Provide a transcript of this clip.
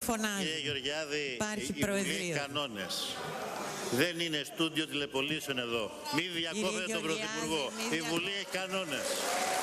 φωνάζει. Κύριε Γεωργιάδη, Υπάρχει η Βουλή έχει προεδρείο. κανόνες. Δεν είναι στούντιο τηλεπολίσεων εδώ. Μην διακόβετε τον Πρωθυπουργό. Η Βουλή έχει κανόνες.